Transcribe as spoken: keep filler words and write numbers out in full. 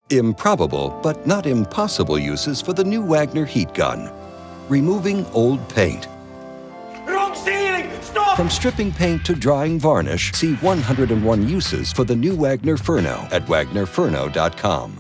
Improbable, but not impossible uses for the new Wagner heat gun. Removing old paint. Wrong ceiling! Stop! From stripping paint to drying varnish, see one hundred and one uses for the new Wagner Furno at wagner furno dot com.